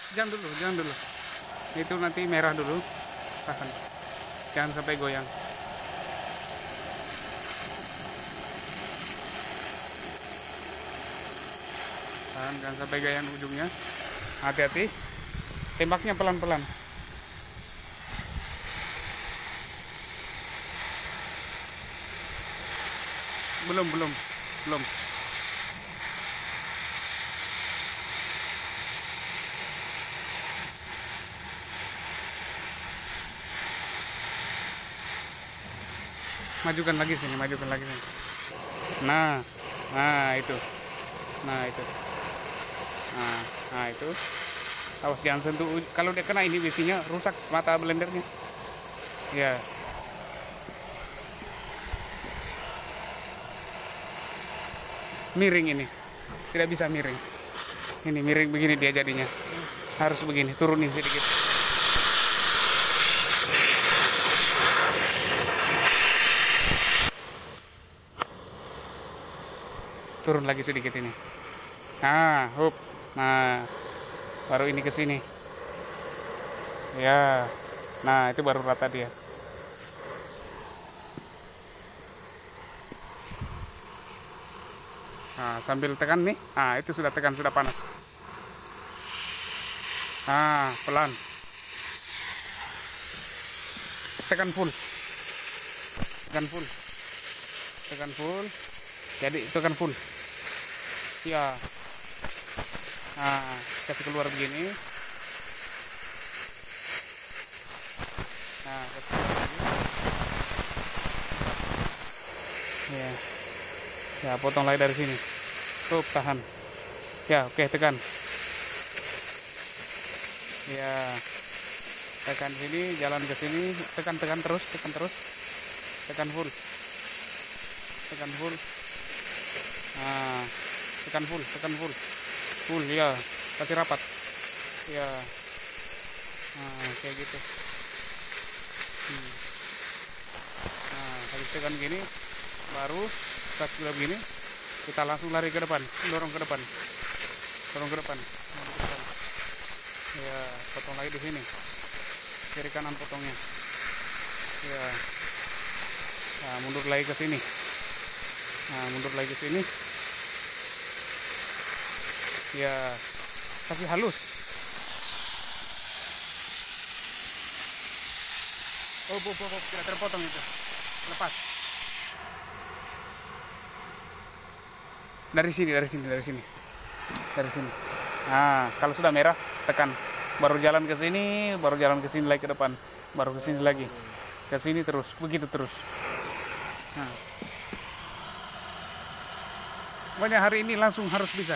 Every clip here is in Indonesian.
Jangan dulu, jangan dulu. Itu nanti merah dulu. Tahan. Jangan sampai goyang. Tahan, jangan sampai goyang ujungnya. Hati-hati. Tembaknya pelan-pelan. Belum. Majukan lagi sini. Nah itu. Nah itu. Awas jangan sentuh. Kalau dia kena ini besinya rusak mata blendernya. Ya. Miring ini. Tidak bisa miring. Ini miring begini dia jadinya. Harus begini, turunin sedikit. Turun lagi sedikit ini. Nah, hup. Nah, baru ini ke sini. Ya. Nah, itu baru rata dia. Nah, sambil tekan nih. Nah, itu sudah tekan, sudah panas. Nah, pelan. Tekan full. Jadi tekan full. Ya. Nah, kasih keluar begini. Nah, kasih keluar begini. Ya. Ya, potong lagi dari sini. Tuh, tahan. Ya, oke, tekan. Ya. Tekan sini, jalan ke sini, tekan terus. Tekan full. Nah, tekan full. Full ya, kasih rapat. Ya. Nah, kayak gitu. Nah, habis tekan gini baru pas sudah begini kita langsung lari ke depan, dorong ke depan. Ya, potong lagi di sini. Kiri kanan potongnya. Ya. Nah, mundur lagi ke sini. Ya, kasih halus. Oh, tidak terpotong itu. Lepas. Dari sini. Nah, kalau sudah merah, tekan. Baru jalan ke sini lagi ke depan. Baru ke sini lagi. Ke sini terus, begitu terus. Nah. Pokoknya hari ini langsung harus bisa.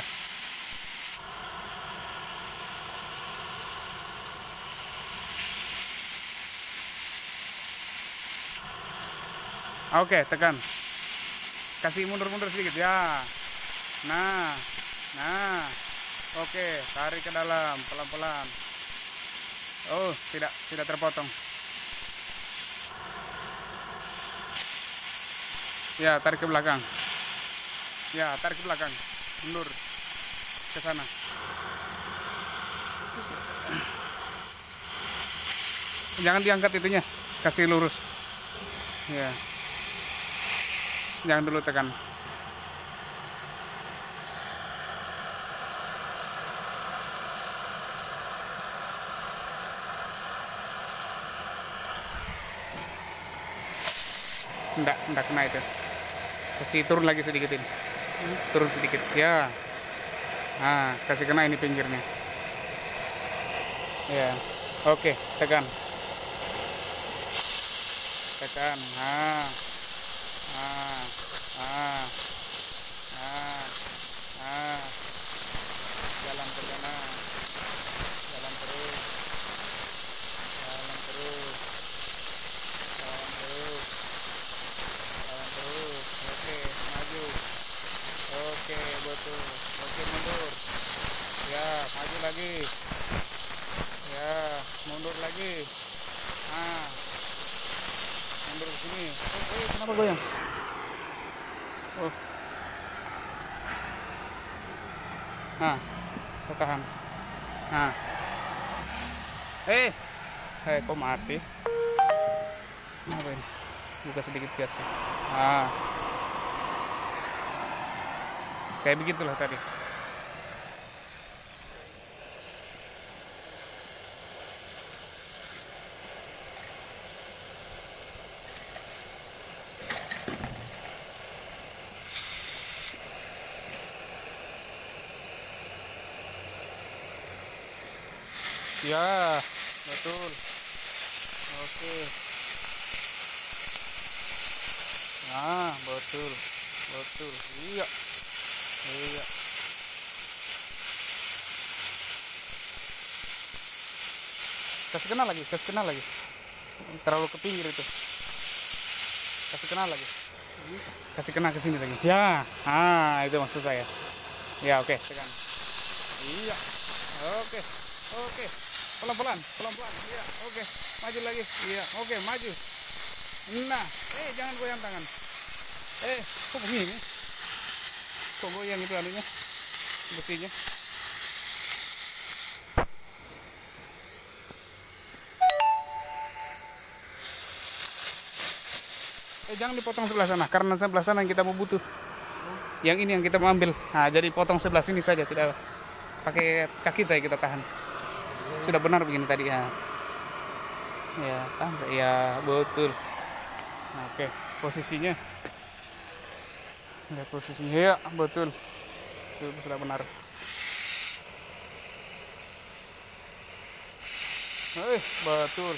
Oke, tekan. Kasih mundur sedikit ya. Nah. Oke, tarik ke dalam pelan-pelan. Oh, tidak terpotong. Ya, tarik ke belakang. Mundur ke sana. Jangan diangkat itunya, kasih lurus. Ya. Jangan dulu tekan. Enggak kena itu. Kasih turun lagi sedikit ini. Turun sedikit. Ya. Nah, kasih kena ini pinggirnya. Ya. Oke, tekan. Nah. Jalan ke sana. Jalan terus. Oke, maju. Oke, betul. Oke, mundur. Ya, maju lagi. Ya, mundur lagi. Nah. Mundur ke sini. Kenapa goyang? Oh. Nah, saya tahan. Nah, Kok mati? Apa ini? Buka sedikit gasnya. Kayak begitulah tadi. Ya, betul. Oke. Nah, betul. Betul. Iya. Iya. Kasih kena lagi, kasih kena lagi. Terlalu ke pinggir itu. Kasih kena lagi. Kasih kena ke sini lagi. Ya. Itu maksud saya. Ya, oke, tekan. Iya. Oke. Oke. Pelan-pelan, pelan-pelan. Iya, oke. Maju lagi. Iya, oke, maju. Nah, jangan goyang tangan. Kok begini? Kok goyang itu anunya? Besinya. Jangan dipotong sebelah sana, karena sebelah sana yang kita mau butuh. Yang ini yang kita mau ambil. Nah, jadi potong sebelah sini saja, tidak pakai kaki saya kita tahan. Sudah benar begini tadi ya. Ya, tahan saya. Ya, betul. Nah, oke, posisinya. Lihat posisinya. Ya, betul. Itu sudah benar. Betul.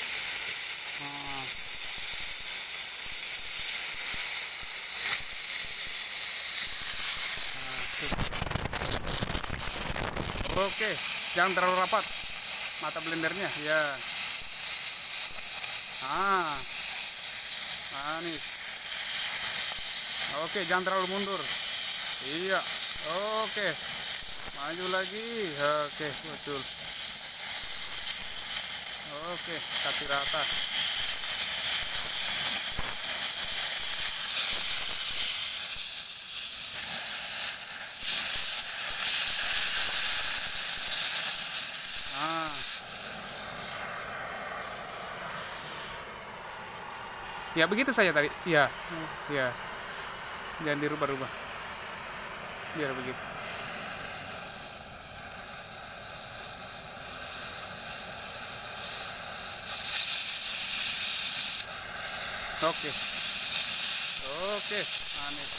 Oke, jangan terlalu rapat mata blendernya ya. Manis. Oke, jangan terlalu mundur. Iya. Oke, maju lagi. Oke, betul. Oke, kasih rata. Ya begitu saja tadi. Ya, ya. Jangan dirubah-rubah. Biar begitu. Oke. Oke, manis.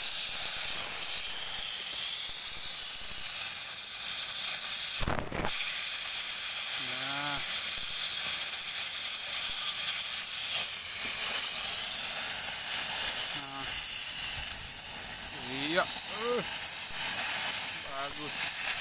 Nah. Iya. Bagus.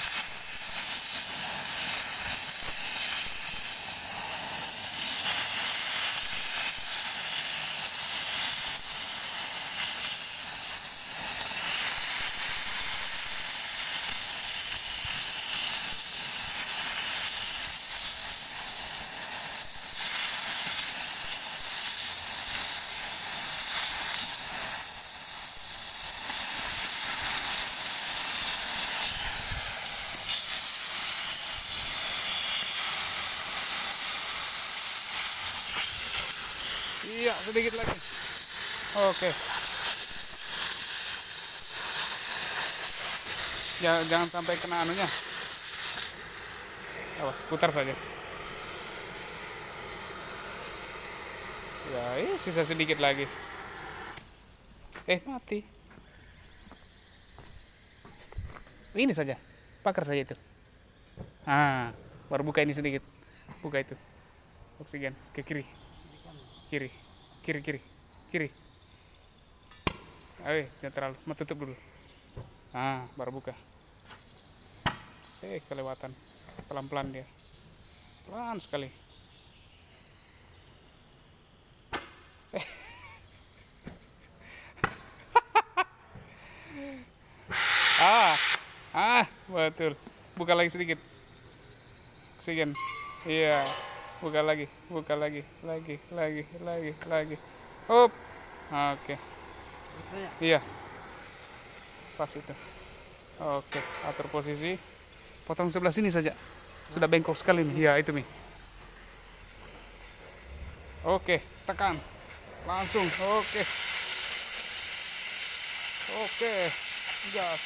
Iya, sedikit lagi. Oke. Jangan sampai kena anunya. Awas, putar saja. Ya, sisa sedikit lagi. Mati. Ini saja. Pakar saja itu. Baru buka ini sedikit. Buka itu. Oksigen ke kiri. Kiri. Jangan terlalu, mau tutup dulu. Baru buka. Kelewatan. Pelan-pelan dia. Pelan sekali. Betul. Buka lagi sedikit. Oksigen. Iya. Buka lagi, lagi. Hop. Oke. Iya. Pas itu. Oke, atur posisi. Potong sebelah sini saja. Sudah bengkok sekali nih. Iya, itu nih. Oke, tekan. Langsung. Oke. Oke. Gas.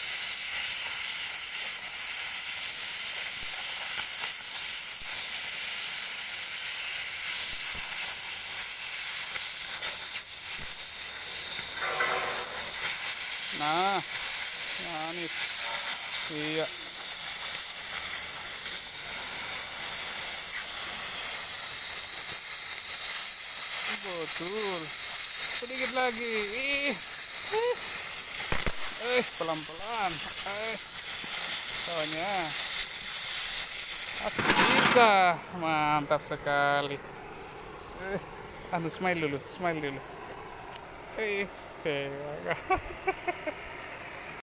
Nah, manis. Iya. Betul. Sedikit lagi. Pelan-pelan. Soalnya masih bisa. Mantap sekali. Smile dulu, smile dulu.